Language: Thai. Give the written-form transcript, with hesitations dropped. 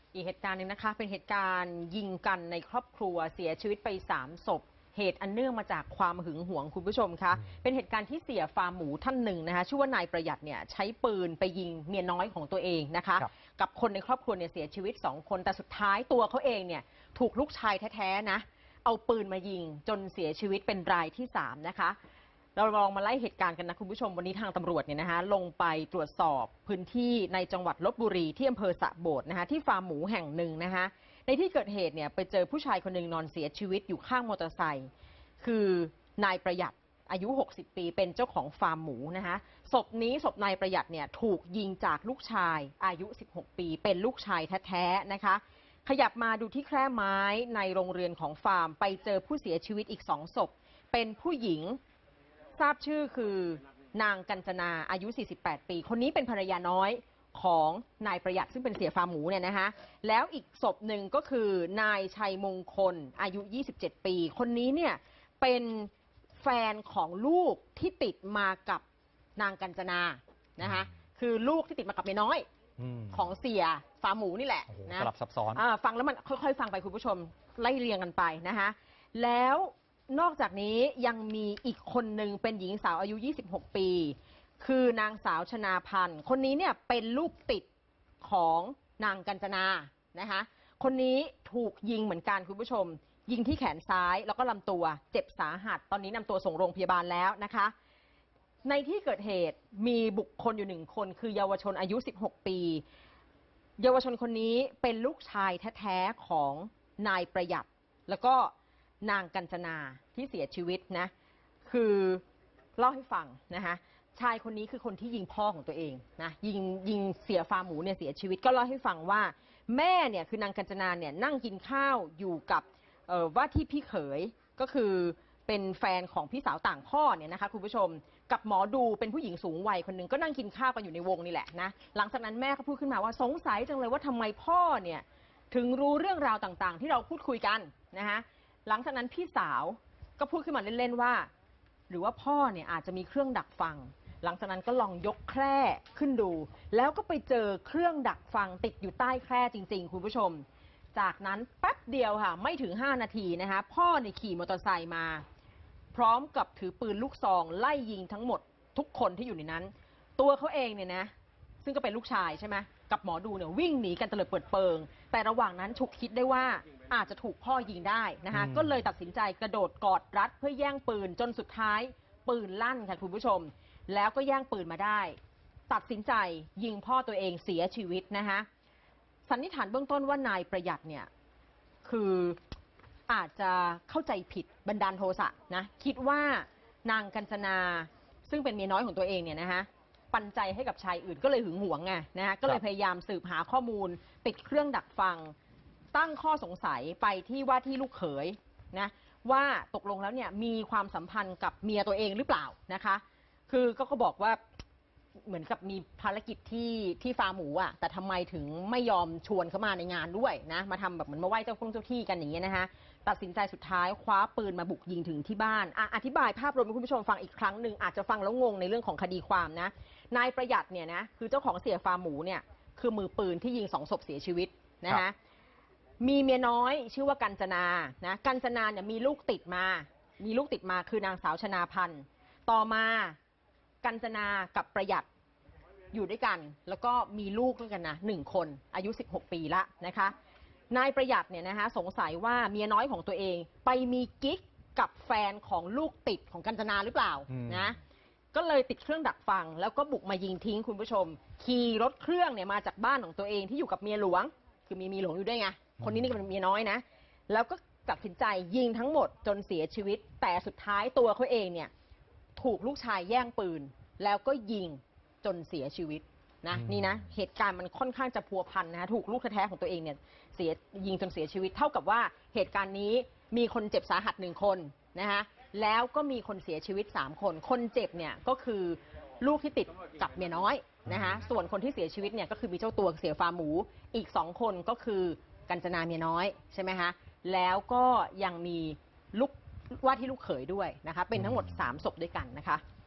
อีกเหตุการณ์หนึ่งนะคะเป็นเหตุการณ์ยิงกันในครอบครัวเสียชีวิตไป3 ศพเหตุอันเนื่องมาจากความหึงหวงคุณผู้ชมคะเป็นเหตุการณ์ที่เสียฟาร์มหมูท่านหนึ่งนะคะชื่อว่านายประหยัดเนี่ยใช้ปืนไปยิงเมียน้อยของตัวเองนะคะกับคนในครอบครัวเนี่ยเสียชีวิต2 คนแต่สุดท้ายตัวเขาเองเนี่ยถูกลูกชายแท้ๆนะเอาปืนมายิงจนเสียชีวิตเป็นรายที่3นะคะเราลองมาไล่เหตุการณ์กันนะคุณผู้ชมวันนี้ทางตำรวจเนี่ยนะคะลงไปตรวจสอบพื้นที่ในจังหวัดลพบุรีที่อำเภอสะโบดนะคะที่ฟาร์มหมูแห่งหนึ่งนะคะในที่เกิดเหตุเนี่ยไปเจอผู้ชายคนหนึ่งนอนเสียชีวิตอยู่ข้างมอเตอร์ไซค์คือนายประหยัดอายุ60 ปีเป็นเจ้าของฟาร์มหมูนะคะศพนายประหยัดเนี่ยถูกยิงจากลูกชายอายุ16 ปีเป็นลูกชายแท้ๆนะคะขยับมาดูที่แคร่ไม้ในโรงเรือนของฟาร์มไปเจอผู้เสียชีวิตอีก2 ศพเป็นผู้หญิงทราบชื่อคือนางกัญจนาอายุ48 ปีคนนี้เป็นภรรยาน้อยของนายประหยัดซึ่งเป็นเสียฟาร์มหมูเนี่ยนะคะแล้วอีกศพหนึ่งก็คือนายชัยมงคลอายุ27 ปีคนนี้เนี่ยเป็นแฟนของลูกที่ติดมากับนางกัญจนานะคะคือลูกที่ติดมากับเมียน้อยของเสียฟาร์มหมูนี่แหละนะสลับซับซ้อนฟังแล้วมันค่อยๆฟังไปคุณผู้ชมไล่เรียงกันไปนะคะแล้วนอกจากนี้ยังมีอีกคนหนึ่งเป็นหญิงสาวอายุ26 ปีคือนางสาวชนาพันธ์คนนี้เนี่ยเป็นลูกติดของนางกัญจนานะคะคนนี้ถูกยิงเหมือนกันคุณผู้ชมยิงที่แขนซ้ายแล้วก็ลำตัวเจ็บสาหัสตอนนี้นำตัวส่งโรงพยาบาลแล้วนะคะในที่เกิดเหตุมีบุคคลอยู่1 คนคือเยาวชนอายุ16 ปีเยาวชนคนนี้เป็นลูกชายแท้ๆของนายประหยัดแล้วก็นางกัญจนาที่เสียชีวิตนะคือเล่าให้ฟังนะคะชายคนนี้คือคนที่ยิงพ่อของตัวเองนะยิงเสียฟาร์มหมูเนี่ยเสียชีวิตก็เล่าให้ฟังว่าแม่เนี่ยคือนางกัญจนาเนี่ยนั่งกินข้าวอยู่กับว่าที่พี่เขยก็คือเป็นแฟนของพี่สาวต่างพ่อเนี่ยนะคะคุณผู้ชมกับหมอดูเป็นผู้หญิงสูงวัยคนหนึ่งก็นั่งกินข้าวกันอยู่ในวงนี่แหละนะหลังจากนั้นแม่ก็พูดขึ้นมาว่าสงสัยจังเลยว่าทำไมพ่อเนี่ยถึงรู้เรื่องราวต่างๆที่เราพูดคุยกันนะคะหลังจากนั้นพี่สาวก็พูดขึ้นมาเล่นๆว่าหรือว่าพ่อเนี่ยอาจจะมีเครื่องดักฟังหลังจากนั้นก็ลองยกแคร่ขึ้นดูแล้วก็ไปเจอเครื่องดักฟังติดอยู่ใต้แคร่จริงๆคุณผู้ชมจากนั้นแป๊บเดียวค่ะไม่ถึง5 นาทีนะคะพ่อเนี่ยขี่มอเตอร์ไซค์มาพร้อมกับถือปืนลูกซองไล่ยิงทั้งหมดทุกคนที่อยู่ในนั้นตัวเขาเองเนี่ยนะซึ่งก็เป็นลูกชายใช่ไหมกับหมอดูเนี่ยวิ่งหนีกันเตลิดเปิดเปิงแต่ระหว่างนั้นฉุกคิดได้ว่าอาจจะถูกพ่อยิงได้นะคะก็เลยตัดสินใจกระโดดกอดรัดเพื่อแย่งปืนจนสุดท้ายปืนลั่นค่ะคุณผู้ชมแล้วก็แย่งปืนมาได้ตัดสินใจยิงพ่อตัวเองเสียชีวิตนะคะสันนิษฐานเบื้องต้นว่านายประหยัดเนี่ยคืออาจจะเข้าใจผิดบันดาลโทสะนะคิดว่านางกัญจนาซึ่งเป็นเมียน้อยของตัวเองเนี่ยนะคะปันใจให้กับชายอื่นก็เลยหึงหวงไงนะคะก็เลยพยายามสืบหาข้อมูลติดเครื่องดักฟังตั้งข้อสงสัยไปที่ว่าที่ลูกเขยนะว่าตกลงแล้วเนี่ยมีความสัมพันธ์กับเมียตัวเองหรือเปล่านะคะคือก็บอกว่าเหมือนกับมีภารกิจที่ฟาร์มหมูอ่ะแต่ทำไมถึงไม่ยอมชวนเขามาในงานด้วยนะมาทำแบบเหมือนมาไหว้เจ้าที่กันอย่างเงี้ยนะคะตัดสินใจสุดท้ายคว้าปืนมาบุกยิงถึงที่บ้านอธิบายภาพรวมให้คุณผู้ชมฟังอีกครั้งหนึ่งอาจจะฟังแล้วงงในเรื่องของคดีความนะนายประหยัดเนี่ยนะคือเจ้าของเสียฟาร์มหมูเนี่ยคือมือปืนที่ยิง2 ศพเสียชีวิตนะคะมีเมียน้อยชื่อว่ากัญจนานะกัญจนาเนี่ยมีลูกติดมาคือนางสาวชนาพันธ์ต่อมากัญจนากับประหยัดอยู่ด้วยกันแล้วก็มีลูกด้วยกันนะ1 คนอายุ16 ปีละนะคะนายประหยัดเนี่ยนะคะสงสัยว่าเมียน้อยของตัวเองไปมีกิ๊กกับแฟนของลูกติดของกัญจนาหรือเปล่านะก็เลยติดเครื่องดักฟังแล้วก็บุกมายิงทิ้งคุณผู้ชมขี่รถเครื่องเนี่ยมาจากบ้านของตัวเองที่อยู่กับเมียหลวงคือมีเมียหลวงอยู่ด้วยไงคนนี้นี่เป็นเมียน้อยนะแล้วก็ตัดสินใจยิงทั้งหมดจนเสียชีวิตแต่สุดท้ายตัวเขาเองเนี่ยถูกลูกชายแย่งปืนแล้วก็ยิงจนเสียชีวิตนะนี่นะเหตุการณ์มันค่อนข้างจะพัวพันนะถูกลูกแท้ๆของตัวเองเนี่ยยิงจนเสียชีวิตเท่ากับว่าเหตุการณ์นี้มีคนเจ็บสาหัส1 คนนะคะแล้วก็มีคนเสียชีวิต3 คนคนเจ็บเนี่ยก็คือลูกที่ติดกับเมียน้อยนะคะส่วนคนที่เสียชีวิตเนี่ยก็คือมีเจ้าตัวเสียฟาร์มหมูอีก2 คนก็คือกัญจนาเมียน้อยใช่ไหมคะแล้วก็ยังมีลูกว่าที่ลูกเขยด้วยนะคะเป็นทั้งหมด3 ศพด้วยกันนะคะ